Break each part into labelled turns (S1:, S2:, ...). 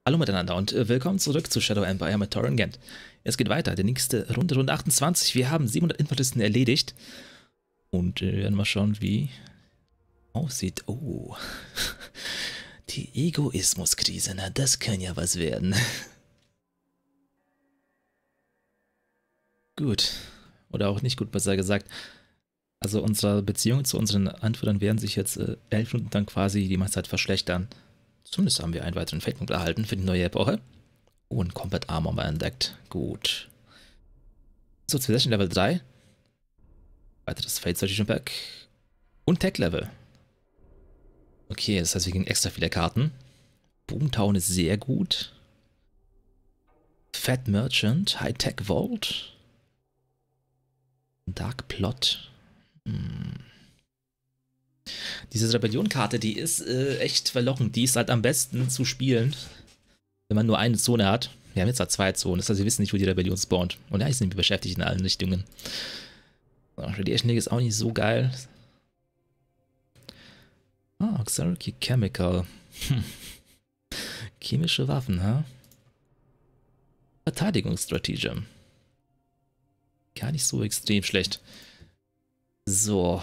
S1: Hallo miteinander und willkommen zurück zu Shadow Empire mit Torrengant. Es geht weiter, die nächste Runde, Runde 28. Wir haben 700 Infanteristen erledigt. Und werden mal schauen, wie aussieht. Oh, die Egoismuskrise, na das kann ja was werden. Gut, oder auch nicht gut, besser gesagt. Also unsere Beziehungen zu unseren Anführern werden sich jetzt 11 Stunden dann quasi die ganze Zeit verschlechtern. Zumindest haben wir einen weiteren Feldpunkt erhalten für die neue Epoche. Und Combat Armor mal entdeckt. Gut. So, Civilization Level 3. Weiteres Fate Citation Pack. Und Tech Level. Okay, das heißt, wir kriegen extra viele Karten. Boomtown ist sehr gut. Fat Merchant. High-Tech Vault. Dark Plot. Diese Rebellion-Karte, die ist echt verlockend. Die ist halt am besten zu spielen, wenn man nur eine Zone hat. Wir haben jetzt halt 2 Zonen, das heißt, wir wissen nicht, wo die Rebellion spawnt. Und da sind wir beschäftigt in allen Richtungen. So, Radiation League ist auch nicht so geil. Ah, Auxiliary Chemical. Chemische Waffen, ha? Verteidigungsstratagem. Gar nicht so extrem schlecht. So.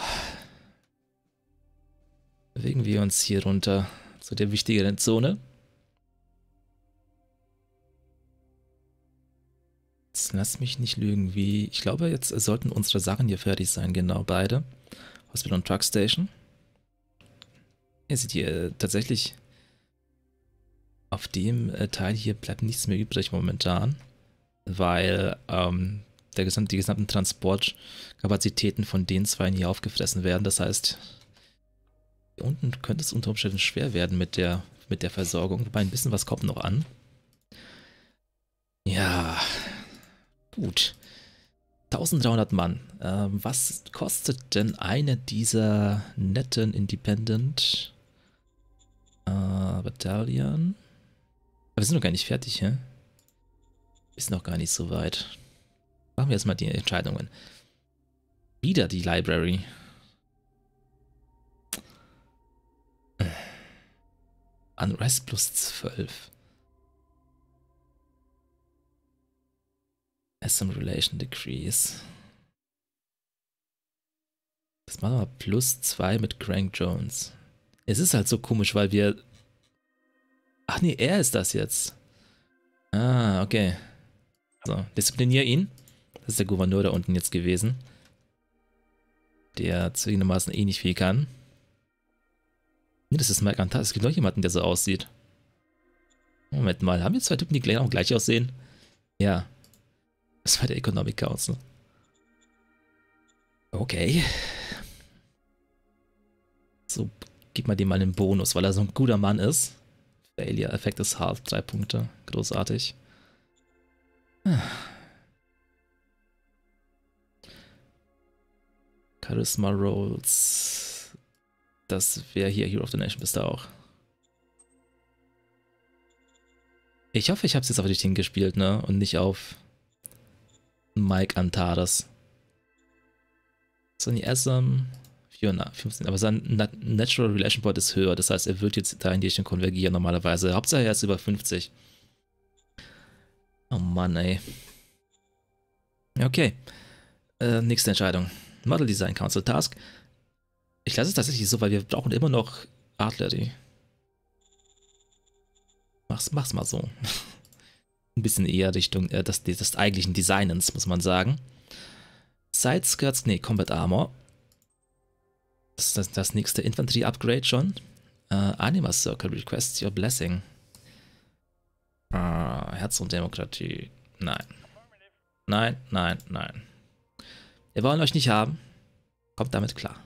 S1: Bewegen wir uns hier runter zu der wichtigeren Zone. Jetzt lass mich nicht lügen, wie. Ich glaube, jetzt sollten unsere Sachen hier fertig sein, genau, beide. Hospital und Truck Station. Ihr seht hier tatsächlich, auf dem Teil hier bleibt nichts mehr übrig momentan, weil die gesamten Transportkapazitäten von den zwei hier aufgefressen werden. Das heißt, hier unten könnte es unter Umständen schwer werden mit der Versorgung, wobei ein bisschen was kommt noch an. Ja, gut. 1300 Mann. Was kostet denn eine dieser netten Independent Battalion? Aber wir sind noch gar nicht fertig, hä? Ist noch gar nicht so weit. Machen wir erstmal die Entscheidungen. Wieder die Library. Unrest plus 12. SM Relation Decrease. Das machen wir plus 2 mit Crank Jones. Es ist halt so komisch, weil wir... Ach nee, er ist das jetzt. Ah, okay. So, disziplinier ihn. Das ist der Gouverneur da unten jetzt gewesen. Der zwingendermaßen eh nicht viel kann. Nee, das ist Mike Antar. Es gibt noch jemanden, der so aussieht. Moment mal, haben wir 2 Typen, die auch gleich aussehen? Ja. Das war der Economic Council. Okay. So, gib mal dem mal einen Bonus, weil er so ein guter Mann ist. Failure Effekt ist hart, 3 Punkte. Großartig. Charisma Rolls. Das wäre hier Hero of the Nation, bist du auch. Ich hoffe, ich habe es jetzt auf dich hingespielt, ne? Und nicht auf Mike Antares. So, die SM 15, aber sein Natural Relation Point ist höher, das heißt, er wird jetzt da in die Richtung konvergieren normalerweise. Hauptsache er ist über 50. Oh Mann, ey. Okay. Nächste Entscheidung. Model Design Council Task. Ich lasse es tatsächlich so, weil wir brauchen immer noch Artillerie. Mach's mal so. Ein bisschen eher Richtung des eigentlichen Designens, muss man sagen. Side Skirts, nee, Combat Armor. Das ist das nächste Infanterie-Upgrade schon. Anima Circle requests your blessing. Herz und Demokratie. Nein. Nein, nein, nein. Wir wollen euch nicht haben. Kommt damit klar.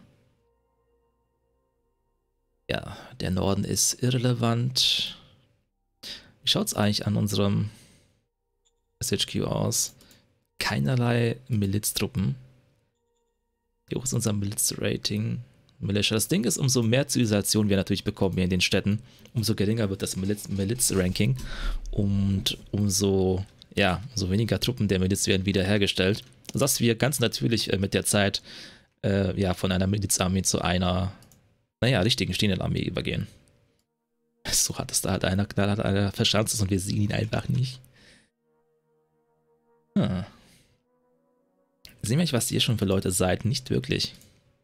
S1: Ja, der Norden ist irrelevant. Wie schaut es eigentlich an unserem SHQ aus? Keinerlei Miliztruppen. Wie hoch ist unser Miliz-Rating? Militia. Das Ding ist, umso mehr Zivilisation wir natürlich bekommen hier in den Städten, umso geringer wird das Miliz-Ranking und umso weniger Truppen der Miliz werden wiederhergestellt, sodass wir ganz natürlich mit der Zeit von einer Milizarmee zu einer richtigen stehenden Armee übergehen. So hat es da halt einer, da hat einer verschanzt ist und wir sehen ihn einfach nicht. Hm. Sehen wir, was ihr schon für Leute seid? Nicht wirklich.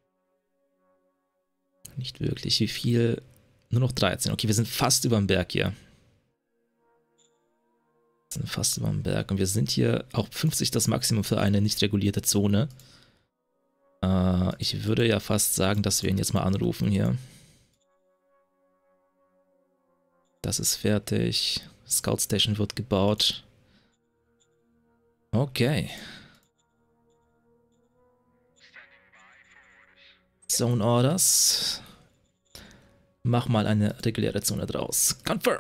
S1: Nicht wirklich. Wie viel? Nur noch 13. Okay, wir sind fast über dem Berg hier. Wir sind fast über dem Berg. Und wir sind hier auch 50 das Maximum für eine nicht regulierte Zone. Ich würde ja fast sagen, dass wir ihn jetzt mal anrufen hier. Das ist fertig. Scout Station wird gebaut. Okay. Zone Orders. Mach mal eine reguläre Zone draus. Confirm.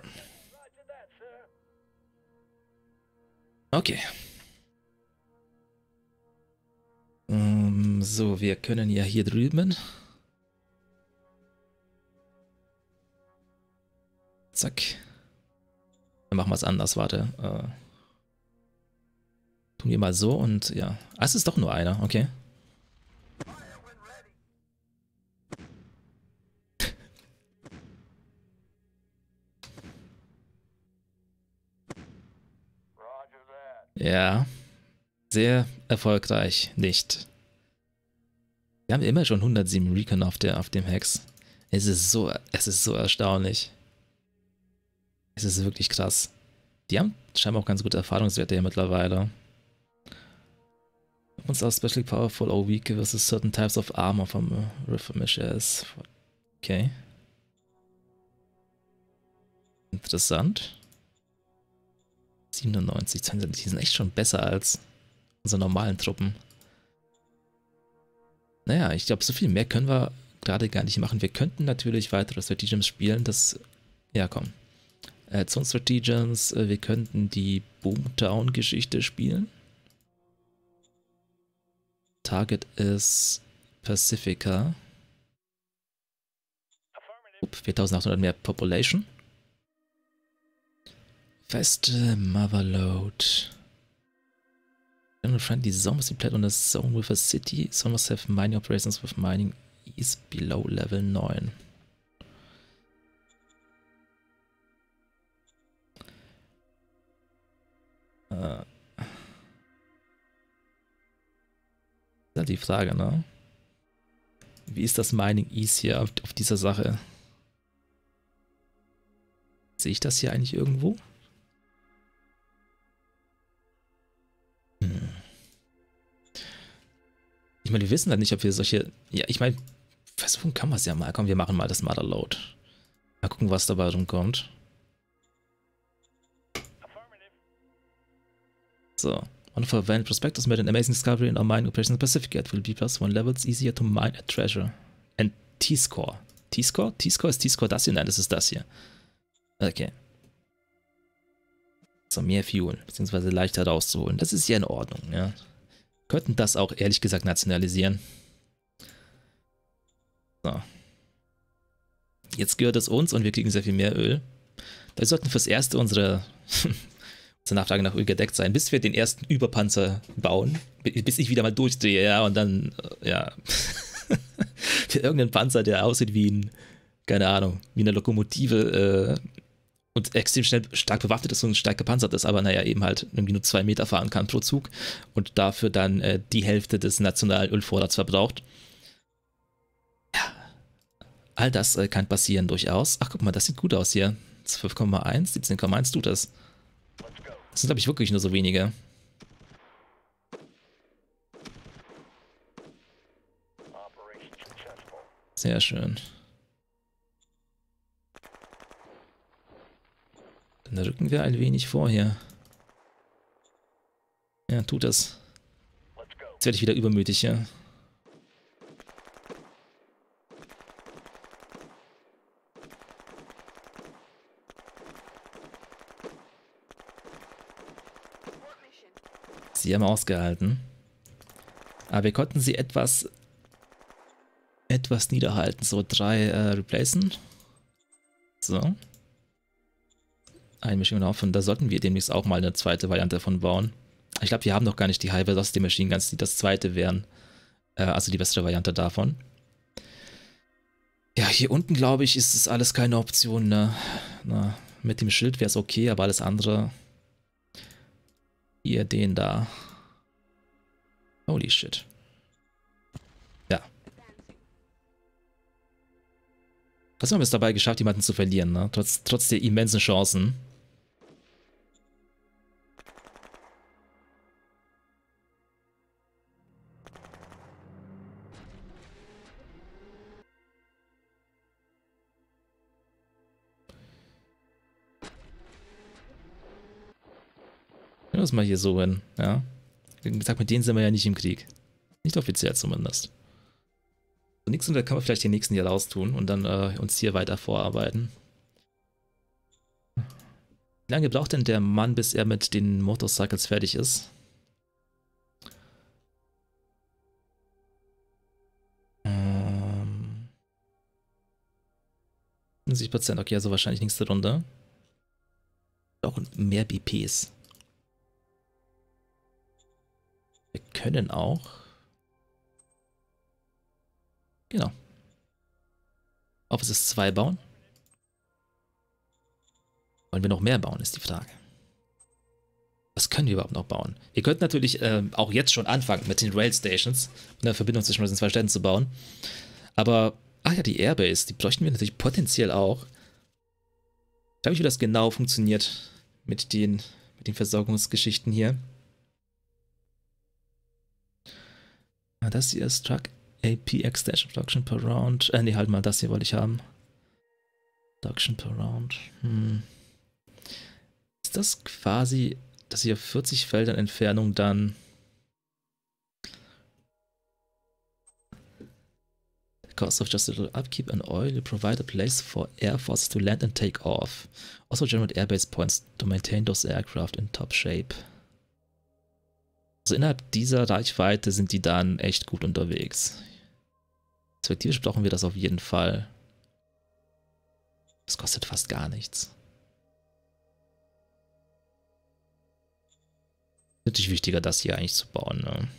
S1: Okay. So, wir können ja hier drüben. Zack. Dann machen wir es anders, warte. Tun wir mal so und ja. Ah, es ist doch nur einer, okay. Ja. Sehr erfolgreich nicht. Wir haben immer schon 107 Recon auf dem Hex. Es ist so erstaunlich. Es ist wirklich krass. Die haben scheinbar auch ganz gute Erfahrungswerte hier mittlerweile. Uns are especially powerful or weak versus certain types of armor from Reformishes. Okay. Interessant. 97, die sind echt schon besser als unsere normalen Truppen. Naja, ich glaube, so viel mehr können wir gerade gar nicht machen. Wir könnten natürlich weitere Stratagems spielen, das... Ja, komm. Zone Stratagems, wir könnten die Boomtown-Geschichte spielen. Target ist Pacifica. 4800 mehr Population. Feste Motherload. General friendly zone must be played on a zone with a city. Zone must have mining operations with mining is below level 9. Das ist halt die Frage, ne? Wie ist das Mining Ease hier auf dieser Sache? Sehe ich das hier eigentlich irgendwo? Ich meine, wir wissen halt nicht, ob wir solche... Ja, ich meine, versuchen kann man es ja mal. Komm, wir machen mal das Motherload. Mal gucken, was dabei rumkommt. So. One of our Van Prospectors made an amazing discovery in our mining operation in the Pacific. It will be +1 levels easier to mine a treasure. And T-Score. T-Score? T-Score ist T-Score das hier? Nein, das ist das hier. Okay. So, mehr Fuel, beziehungsweise leichter rauszuholen. Das ist ja in Ordnung, ja. Könnten das auch ehrlich gesagt nationalisieren. So. Jetzt gehört es uns und wir kriegen sehr viel mehr Öl. Wir sollten fürs Erste unsere Nachfrage nach Öl gedeckt sein, bis wir den ersten Überpanzer bauen. Bis ich wieder mal durchdrehe, ja, und dann, ja. Für irgendeinen Panzer, der aussieht wie ein, keine Ahnung, wie eine Lokomotive, und extrem schnell stark bewaffnet ist und stark gepanzert ist, aber naja, eben halt irgendwie nur 2 Meter fahren kann pro Zug und dafür dann die Hälfte des nationalen Ölvorrats verbraucht. Ja, all das kann passieren durchaus. Ach, guck mal, das sieht gut aus hier. 12,1, 17,1 tut das. Das sind, glaube ich, wirklich nur so wenige. Sehr schön. Dann rücken wir ein wenig vor hier. Ja, tut das. Jetzt werde ich wieder übermütig, ja. Sie haben ausgehalten. Aber wir konnten sie etwas niederhalten. So, 3 replacen. So. Einmischung auf. Und da sollten wir demnächst auch mal eine zweite Variante davon bauen. Ich glaube, wir haben noch gar nicht die High Velocity Machine Guns, die das zweite wären. Also die bessere Variante davon. Ja, hier unten, glaube ich, ist es alles keine Option, ne? Na, mit dem Schild wäre es okay, aber alles andere. Hier, den da. Holy shit. Ja. Was haben wir es dabei geschafft, jemanden zu verlieren, ne? Trotz der immensen Chancen. Nehmen wir es mal hier so hin, ja. Wie gesagt, mit denen sind wir ja nicht im Krieg. Nicht offiziell zumindest. So, nichts, und da kann man vielleicht den nächsten hier raustun und dann uns hier weiter vorarbeiten. Wie lange braucht denn der Mann, bis er mit den Motorcycles fertig ist? 50%, okay, also wahrscheinlich nächste Runde. Auch mehr BPs. Wir können auch. Genau. Offices 2 bauen. Wollen wir noch mehr bauen, ist die Frage. Was können wir überhaupt noch bauen? Wir könnten natürlich auch jetzt schon anfangen mit den Rail Stations und eine Verbindung zwischen diesen zwei Städten zu bauen. Aber, ach ja, die Airbase, die bräuchten wir natürlich potenziell auch. Ich weiß nicht, wie das genau funktioniert mit den Versorgungsgeschichten hier. Das hier ist Truck AP Extension Production per Round. Ne, halt mal, das hier wollte ich haben. Production per Round. Ist das quasi, dass hier 40 Feldern Entfernung dann cost of just a little upkeep and oil, you provide a place for air forces to land and take off. Also generate airbase points to maintain those aircraft in top shape. Also innerhalb dieser Reichweite sind die dann echt gut unterwegs. Perspektivisch brauchen wir das auf jeden Fall. Das kostet fast gar nichts. Natürlich wichtiger, das hier eigentlich zu bauen, ne?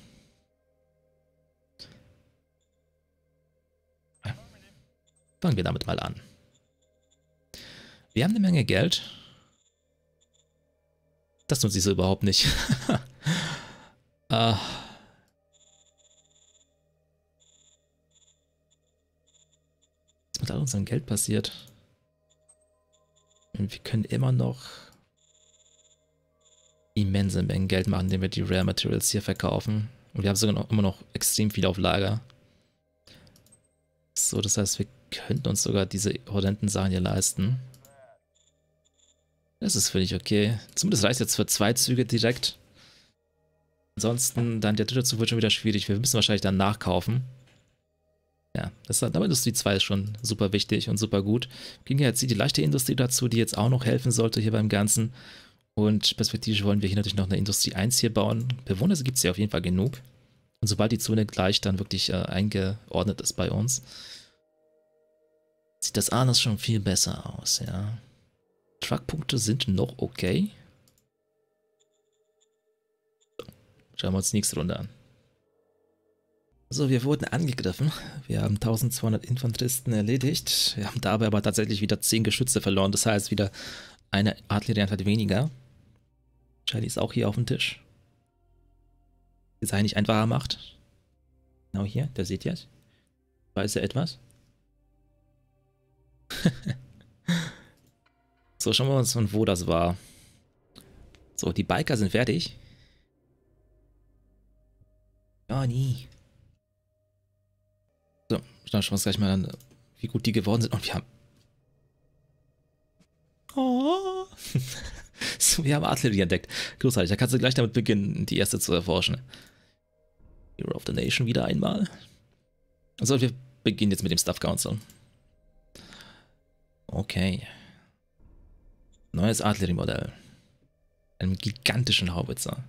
S1: Fangen wir damit mal an. Wir haben eine Menge Geld. Das nutze ich so überhaupt nicht. Was mit all unserem Geld passiert? Und wir können immer noch immense Mengen Geld machen, indem wir die Rare Materials hier verkaufen. Und wir haben sogar noch immer noch extrem viel auf Lager. So, das heißt, wir könnten uns sogar diese horrenden Sachen hier leisten. Das ist völlig okay. Zumindest reicht jetzt für 2 Züge direkt. Ansonsten, dann der dritte Zug wird schon wieder schwierig. Wir müssen wahrscheinlich dann nachkaufen. Ja, aber Industrie 2 ist schon super wichtig und super gut. Ging ja jetzt die leichte Industrie dazu, die jetzt auch noch helfen sollte hier beim Ganzen. Und perspektivisch wollen wir hier natürlich noch eine Industrie 1 hier bauen. Bewohner gibt es ja auf jeden Fall genug. Und sobald die Zone gleich dann wirklich eingeordnet ist bei uns, sieht das alles schon viel besser aus, ja. Truckpunkte sind noch okay. So, schauen wir uns die nächste Runde an. So, wir wurden angegriffen. Wir haben 1200 Infanteristen erledigt. Wir haben dabei aber tatsächlich wieder 10 Geschütze verloren. Das heißt, wieder eine Artillerieeinheit weniger. Charlie ist auch hier auf dem Tisch. Die Sache nicht einfacher macht. Genau hier, da seht ihr es. Weiß er etwas? So, schauen wir uns von wo das war. So, die Biker sind fertig. Ja, nie. So, dann schauen wir uns gleich mal an, wie gut die geworden sind. Und wir haben... Oh. So, wir haben Artillerie entdeckt. Großartig, da kannst du gleich damit beginnen, die erste zu erforschen. Hero of the Nation wieder einmal. Also, wir beginnen jetzt mit dem Staff Council. Okay. Neues Artilleriemodell. Einem gigantischen Haubitzer.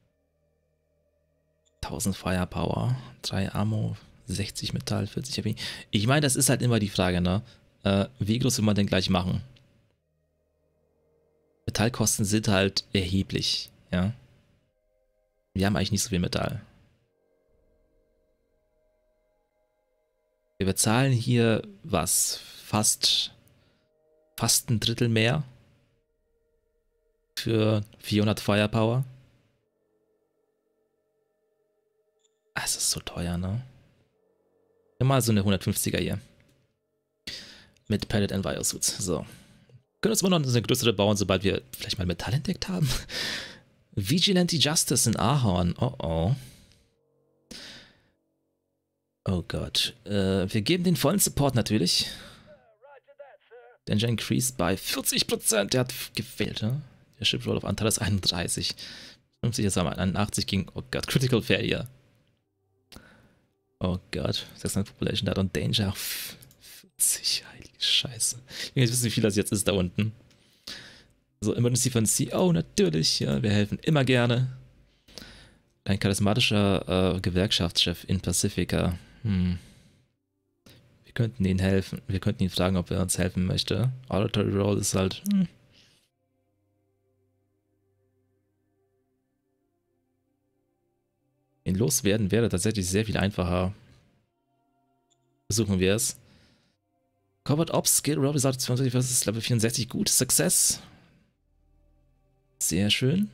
S1: 1000 Firepower, 3 Ammo, 60 Metall, 40 HP. Ich meine, das ist halt immer die Frage, ne? Wie groß will man denn gleich machen? Metallkosten sind halt erheblich, ja. Wir haben eigentlich nicht so viel Metall. Wir bezahlen hier was? Fast ein Drittel mehr für 400 Firepower. Das ist so teuer, ne? Immer so eine 150er hier. Mit Pellet and Biosuits. So. Wir können uns immer noch eine größere bauen, sobald wir vielleicht mal Metall entdeckt haben. Vigilante Justice in Ahorn. Oh oh. Oh Gott. Wir geben den vollen Support natürlich. Danger increased by 40%. Der hat gefehlt, ne? Der Ship Roll of Anteil ist 31. 50 ist aber 81 gegen. Oh Gott, Critical Failure. Oh Gott. 600 Population Data und Danger. 40. Heilige Scheiße. Ich will nicht wissen, wie viel das jetzt ist da unten. So, Emergency von CO, natürlich. Ja, wir helfen immer gerne. Ein charismatischer Gewerkschaftschef in Pacifica. Wir könnten ihnen helfen. Wir könnten ihn fragen, ob er uns helfen möchte. Auditory Roll ist halt. Ihn loswerden wäre tatsächlich sehr viel einfacher. Versuchen wir es. Covert Ops, Skill Roll Result 22 versus Level 64. Gut, Success. Sehr schön.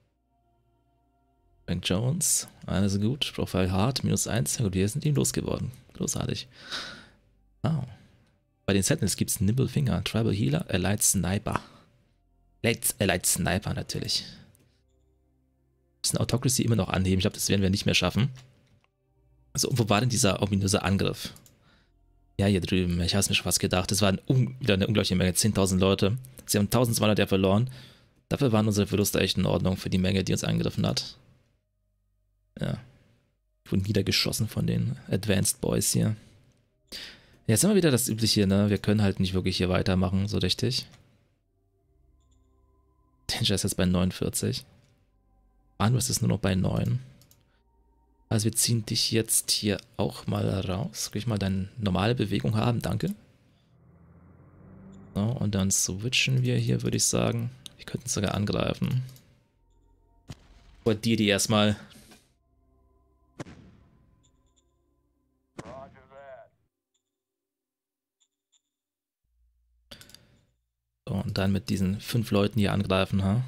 S1: Frank Jones, alles gut. Profile Hard, -1. Ja gut, wir sind ihm losgeworden. Großartig. Oh. Bei den Sentinels gibt es Nimble Finger, Tribal Healer, Allied Sniper. Allied Sniper natürlich. Wir müssen Autocracy immer noch anheben. Ich glaube, das werden wir nicht mehr schaffen. Also, wo war denn dieser ominöse Angriff? Ja, hier drüben. Ich habe es mir schon fast gedacht. Das war wieder eine unglaubliche Menge. 10.000 Leute. Sie haben 1.200 ja verloren. Dafür waren unsere Verluste echt in Ordnung für die Menge, die uns angegriffen hat. Ja. Wurden niedergeschossen von den Advanced Boys hier. Jetzt haben wir wieder das Übliche, ne? Wir können halt nicht wirklich hier weitermachen, so richtig. Danger ist jetzt bei 49. Anwest ist nur noch bei 9. Also wir ziehen dich jetzt hier auch mal raus. Kann ich mal deine normale Bewegung haben? Danke. So, und dann switchen wir hier, würde ich sagen. Wir könnten sogar angreifen. Aber die erstmal. So, und dann mit diesen 5 Leuten hier angreifen, ha?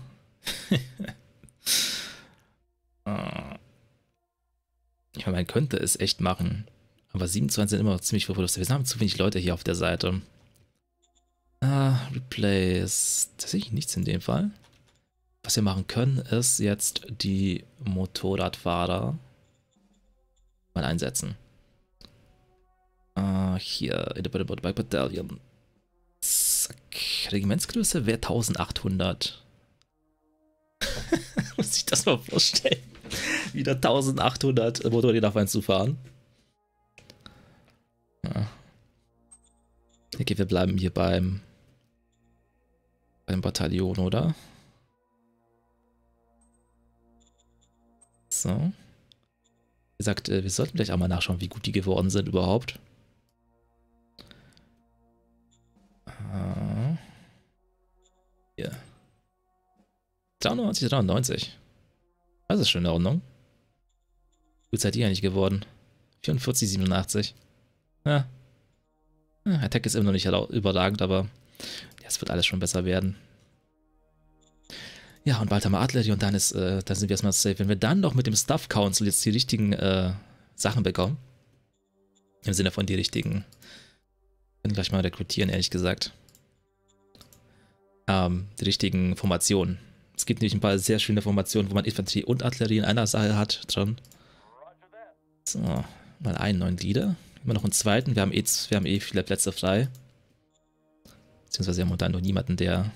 S1: Ich meine, man könnte es echt machen. Aber 27 sind immer noch ziemlich verwundert. Wir haben zu wenig Leute hier auf der Seite. Replace. Tatsächlich nichts in dem Fall. Was wir machen können, ist jetzt die Motorradfahrer mal einsetzen. Hier, Independent Bike Battalion. Zack. Regimentsgröße wäre 1800. Muss ich das mal vorstellen. Wieder 1800 Motorräder auf einen zu fahren. Ja. Okay, wir bleiben hier beim Bataillon, oder? So. Wie gesagt, wir sollten gleich auch mal nachschauen, wie gut die geworden sind überhaupt. Hier. 93, 93. Das ist schon in Ordnung. Gut seid ihr eigentlich geworden. 44, 87. Ja. Attack ist immer noch nicht überragend, aber ja, es wird alles schon besser werden. Ja, und bald haben wir Artillerie und dann sind wir erstmal safe. Wenn wir dann noch mit dem Staff Council jetzt die richtigen Sachen bekommen, im Sinne von die richtigen, können gleich mal rekrutieren, ehrlich gesagt. Die richtigen Formationen. Es gibt nämlich ein paar sehr schöne Formationen, wo man Infanterie und Artillerie in einer Sache hat dran. So, mal einen neuen Leader. Immer noch einen zweiten. Wir haben eh viele Plätze frei. Beziehungsweise wir haben momentan noch niemanden, der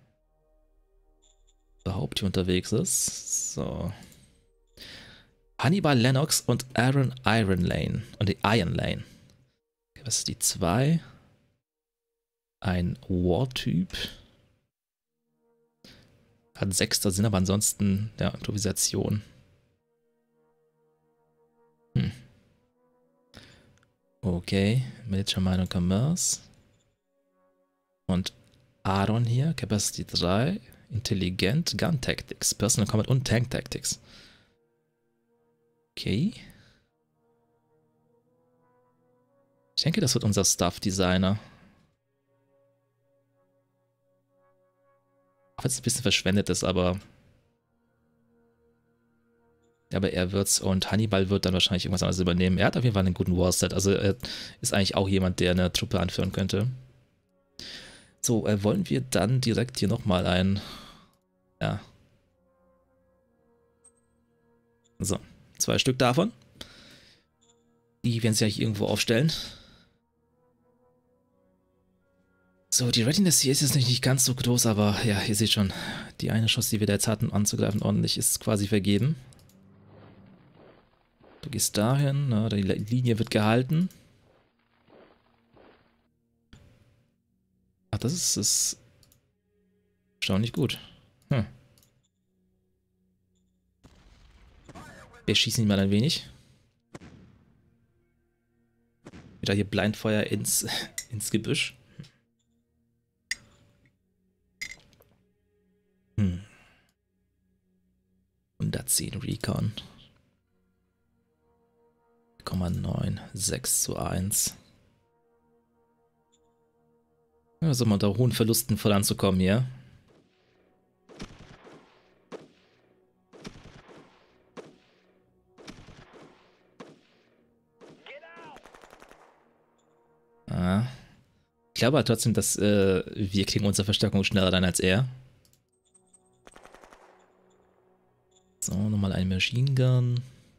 S1: überhaupt hier unterwegs ist. So. Hannibal Lennox und Aaron Iron Lane. Und die Iron Lane. Okay, was ist die 2? Ein War-Typ. Hat 6, da sind aber ansonsten ja, Improvisation. Okay, Military Mine und Commerce. Und Aaron hier, Capacity 3, Intelligent, Gun Tactics, Personal Combat und Tank Tactics. Okay. Ich denke, das wird unser Stuff-Designer. Auch wenn es ein bisschen verschwendet ist, aber... Aber er wird's und Hannibal wird dann wahrscheinlich irgendwas anderes übernehmen. Er hat auf jeden Fall einen guten Warset, also er ist eigentlich auch jemand, der eine Truppe anführen könnte. So, wollen wir dann direkt hier nochmal ein... Ja. So, 2 Stück davon. Die werden sich ja hier irgendwo aufstellen. So, die Readiness hier ist jetzt nicht ganz so groß, aber ja, ihr seht schon, die eine Chance, die wir da jetzt hatten, anzugreifen ordentlich, ist quasi vergeben. Du gehst dahin, na, die Linie wird gehalten. Ach, das ist erstaunlich gut. Wir schießen ihn mal ein wenig. Wieder hier Blindfeuer ins Gebüsch. 110 Recon. 0,9, 6:1. Also mal unter hohen Verlusten voranzukommen hier. Ich glaube aber trotzdem, dass wir kriegen unsere Verstärkung schneller dann als er. So, nochmal ein Machine Gun.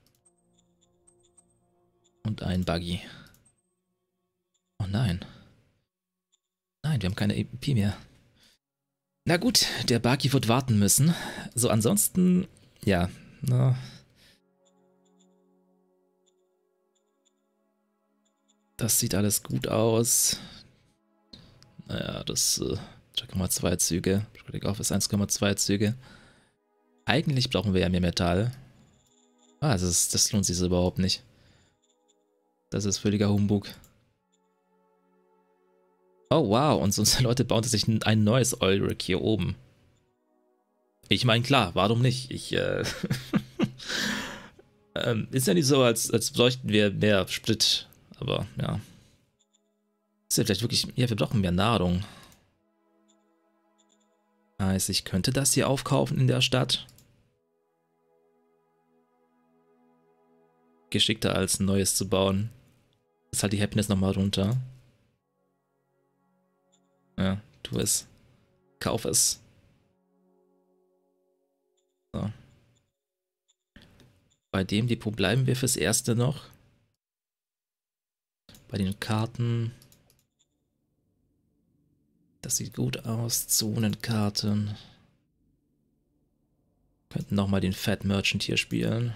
S1: Und ein Buggy. Oh nein. Nein, wir haben keine EP mehr. Na gut, der Buggy wird warten müssen. So, ansonsten, ja, na. Das sieht alles gut aus. Naja, das 3,2 Züge. Critic Off ist 1,2 Züge. Eigentlich brauchen wir ja mehr Metall. Ah, das lohnt sich so überhaupt nicht. Das ist völliger Humbug. Oh wow, und unsere Leute bauen sich ein neues Oil Rig hier oben. Ich meine, klar, warum nicht? Ist ja nicht so, als bräuchten wir mehr Sprit. Aber ja. Ist ja vielleicht wirklich. Ja, wir brauchen mehr Nahrung. Heißt, ich könnte das hier aufkaufen in der Stadt. Geschickter als ein neues zu bauen. Ist halt die Happiness nochmal runter. Ja, tu es. Kauf es. So. Bei dem Depot bleiben wir fürs Erste noch. Bei den Karten. Das sieht gut aus. Zonenkarten. Könnten nochmal den Fat Merchant hier spielen.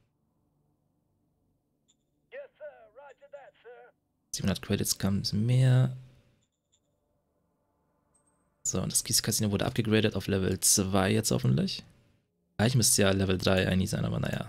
S1: 700 Credits kam mehr. So, und das Casino wurde abgegradet auf Level 2 jetzt hoffentlich. Eigentlich müsste ja Level 3 eigentlich sein, aber naja.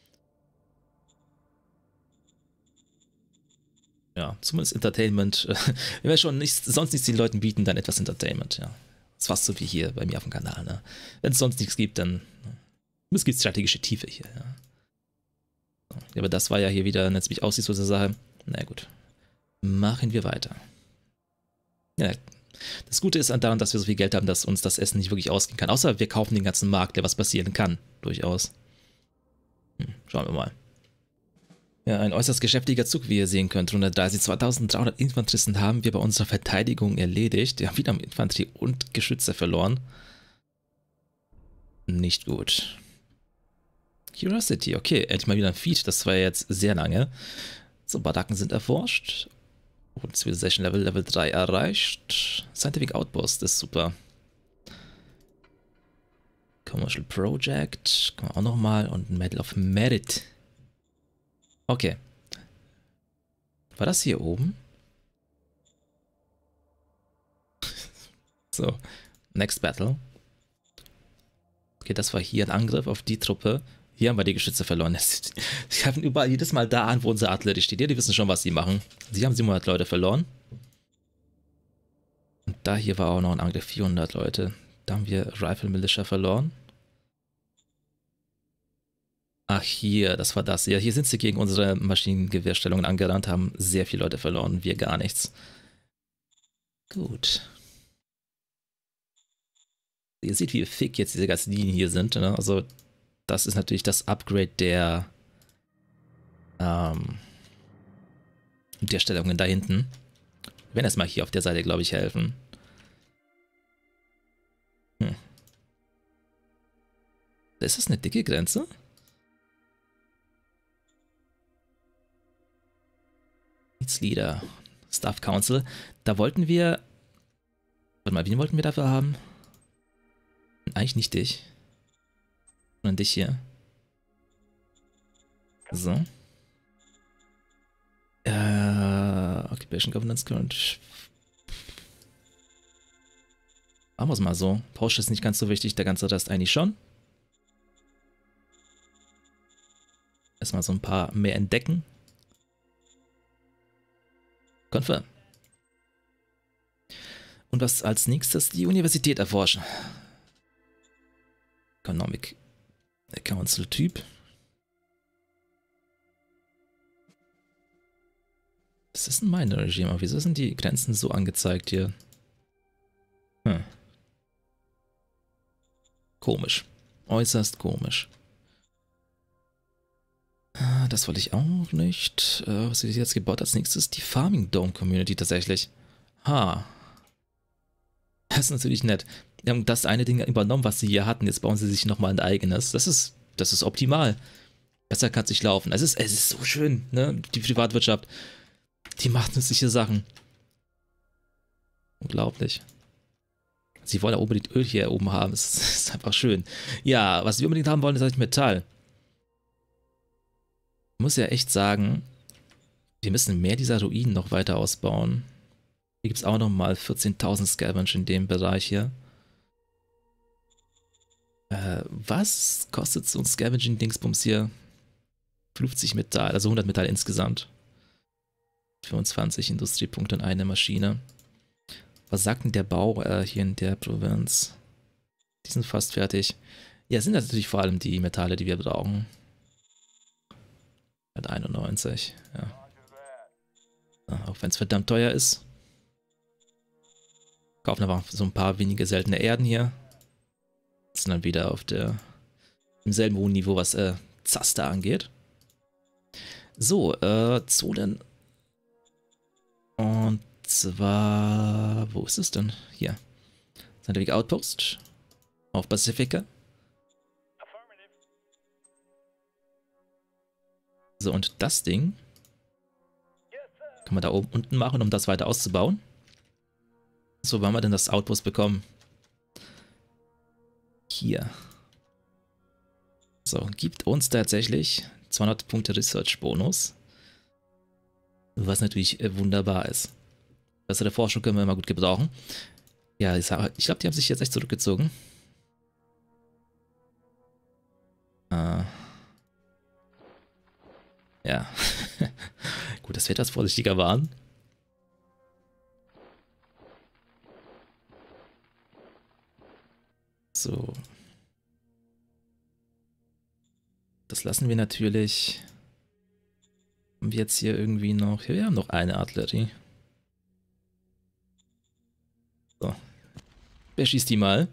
S1: Ja, zumindest Entertainment. Wenn wir schon sonst nichts den Leuten bieten, dann etwas Entertainment, ja. Das ist fast so wie hier bei mir auf dem Kanal, ne? Wenn es sonst nichts gibt, dann es gibt strategische Tiefe hier, ja. So, aber das war ja hier wieder eine ziemlich aussichtslose Sache. Na gut. Machen wir weiter. Ja, das Gute ist daran, dass wir so viel Geld haben, dass uns das Essen nicht wirklich ausgehen kann. Außer wir kaufen den ganzen Markt, der was passieren kann. Durchaus. Schauen wir mal. Ja, ein äußerst geschäftiger Zug, wie ihr sehen könnt. 130, 2300 Infanteristen haben wir bei unserer Verteidigung erledigt. Wir haben wieder Infanterie und Geschütze verloren. Nicht gut. Curiosity, okay, endlich mal wieder ein Feed. Das war jetzt sehr lange. So, Baracken sind erforscht. Und Civilization Level 3 erreicht. Scientific Outpost ist super. Commercial Project. Können wir auch nochmal. Und Medal of Merit. Okay. War das hier oben? So. Next Battle. Okay, das war hier ein Angriff auf die Truppe. Hier haben wir die Geschütze verloren. Sie greifen überall jedes Mal da an, wo unsere Artillerie steht. Ja, die wissen schon, was sie machen. Sie haben 700 Leute verloren. Und da hier war auch noch ein Angriff. 400 Leute. Da haben wir Rifle Militia verloren. Ach, hier, das war das. Ja, hier sind sie gegen unsere Maschinengewehrstellungen angerannt, haben sehr viele Leute verloren, wir gar nichts. Gut. Ihr seht, wie fick jetzt diese ganzen Linien hier sind. Ne? Also, das ist natürlich das Upgrade der Stellungen da hinten. Wir werden erstmal hier auf der Seite, glaube ich, helfen. Ist das eine dicke Grenze? Leader, Staff Council. Da wollten wir. Warte mal, wen wollten wir dafür haben? Eigentlich nicht dich. Sondern dich hier. So. Occupation Governance Current. Machen wir es mal so. Porsche ist nicht ganz so wichtig, der ganze Rest eigentlich schon. Erstmal so ein paar mehr entdecken. Confirm. Und was als nächstes? Die Universität erforschen. Economic Council Typ. Das ist ein Minor-Regime, aber wieso sind die Grenzen so angezeigt hier? Komisch. Äußerst komisch. Das wollte ich auch nicht. Was wird jetzt gebaut als nächstes? Die Farming Dome Community tatsächlich. Das ist natürlich nett. Die haben das eine Ding übernommen, was sie hier hatten. Jetzt bauen sie sich nochmal ein eigenes. Das ist optimal. Besser kann es nicht laufen. Es ist so schön, ne? Die Privatwirtschaft. Die macht nützliche Sachen. Unglaublich. Sie wollen ja unbedingt Öl hier oben haben. Es ist einfach schön. Ja, was wir unbedingt haben wollen, ist halt Metall. Ich muss ja echt sagen, wir müssen mehr dieser Ruinen noch weiter ausbauen. Hier gibt es auch nochmal 14.000 Scavenge in dem Bereich hier. Was kostet so ein Scavenging-Dingsbums hier? 50 Metall, also 100 Metall insgesamt. 25 Industriepunkte und eine Maschine. Was sagt denn der Bau hier in der Provinz? Die sind fast fertig. Ja, sind natürlich vor allem die Metalle, die wir brauchen. 91, ja. Auch wenn es verdammt teuer ist. Kaufen aber so ein paar wenige seltene Erden hier. Sind dann wieder auf im selben hohen Niveau, was Zaster angeht. So, Zonen. Und zwar, wo ist es denn? Hier. Scientific Outpost. Auf Pacifica. So, und das Ding kann man da oben unten machen, um das weiter auszubauen. So, wann haben wir denn das Outpost bekommen? Hier. So, gibt uns tatsächlich 200 Punkte Research Bonus. Was natürlich wunderbar ist. Bessere Forschung können wir immer gut gebrauchen. Ja, ich glaube, die haben sich jetzt echt zurückgezogen. Ja. Gut, dass wir etwas vorsichtiger waren. So. Das lassen wir natürlich. Haben wir jetzt hier irgendwie noch. Ja, wir haben noch eine Artillerie. So. Wer schießt die mal?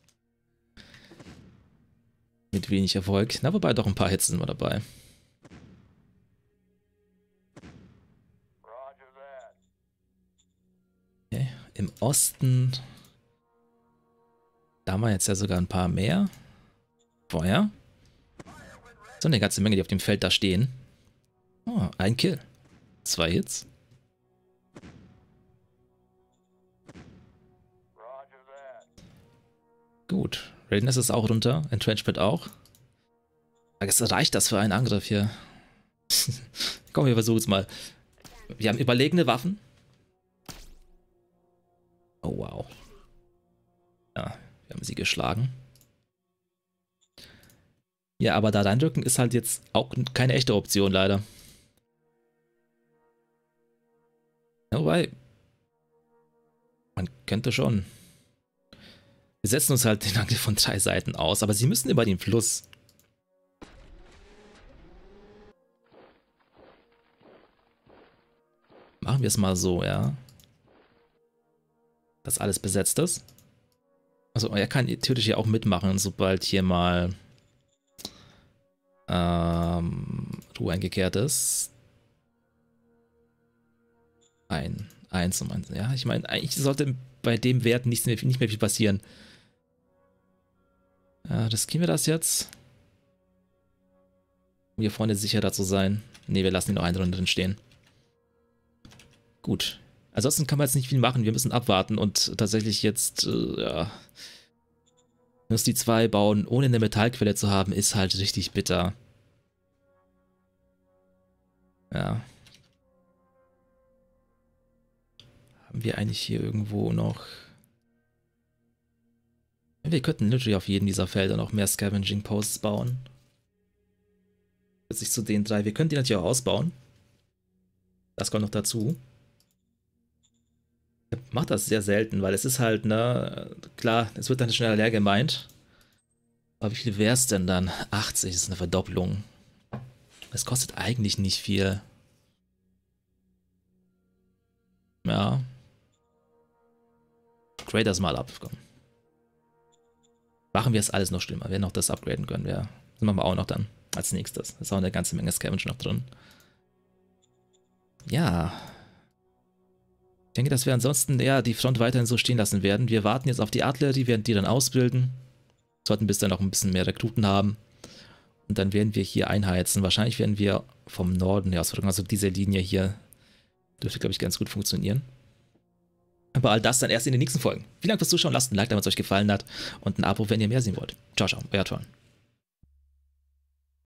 S1: Mit wenig Erfolg. Na, wobei doch ein paar Hits sind wir dabei. Okay. Im Osten. Da haben wir jetzt ja sogar ein paar mehr. Feuer. So eine ganze Menge, die auf dem Feld da stehen. Oh, ein Kill. 2 Hits. Gut. Readiness ist auch runter. Entrenchment auch. Reicht das für einen Angriff hier? Komm, wir versuchen es mal. Wir haben überlegene Waffen. Oh, wow. Ja, wir haben sie geschlagen. Ja, aber da reindrücken ist halt jetzt auch keine echte Option, leider. Ja, wobei, man könnte schon. Wir setzen uns halt den Angriff von 3 Seiten aus, aber sie müssen über den Fluss. Machen wir es mal so, ja. Dass alles besetzt ist. Also er kann theoretisch ja auch mitmachen, sobald hier mal Ruhe eingekehrt ist. Eins um eins. Ja, ich meine, eigentlich sollte bei dem Wert nicht mehr viel passieren. Riskieren wir das jetzt? Um hier vorne sicherer zu sein. Ne, wir lassen ihn noch eine Runde drin stehen. Gut. Ansonsten kann man jetzt nicht viel machen. Wir müssen abwarten und tatsächlich jetzt, ja. Muss die 2 bauen, ohne eine Metallquelle zu haben, ist halt richtig bitter. Ja. Haben wir eigentlich hier irgendwo noch... Wir könnten literally auf jedem dieser Felder noch mehr Scavenging Posts bauen. Sich zu den 3. Wir können die natürlich auch ausbauen. Das kommt noch dazu. Ich mach das sehr selten, weil es ist halt, ne, klar, es wird dann schneller leer gemeint. Aber wie viel wäre es denn dann? 80 ist eine Verdopplung. Es kostet eigentlich nicht viel. Ja. Grade das mal ab, komm. Machen wir es alles noch schlimmer. Wir noch das upgraden können. Das machen wir auch noch dann als nächstes. Da ist auch eine ganze Menge Scavenge noch drin. Ja. Ich denke, dass wir ansonsten eher die Front weiterhin so stehen lassen werden. Wir warten jetzt auf die Artillerie, werden die dann ausbilden. Sollten bis dann noch ein bisschen mehr Rekruten haben. Und dann werden wir hier einheizen. Wahrscheinlich werden wir vom Norden her aus versuchen. Also diese Linie hier dürfte, glaube ich, ganz gut funktionieren. Aber all das dann erst in den nächsten Folgen. Vielen Dank fürs Zuschauen. Lasst ein Like, da, wenn es euch gefallen hat. Und ein Abo, wenn ihr mehr sehen wollt. Ciao, ciao. Euer Tron.